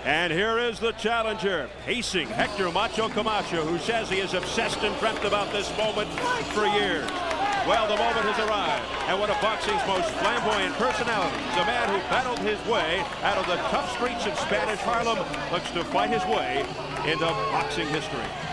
And here is the challenger, pacing Hector Macho Camacho, who says he is obsessed and dreamt about this moment for years. Well, the moment has arrived, and one of boxing's most flamboyant personalities, a man who battled his way out of the tough streets of Spanish Harlem, looks to fight his way into boxing history.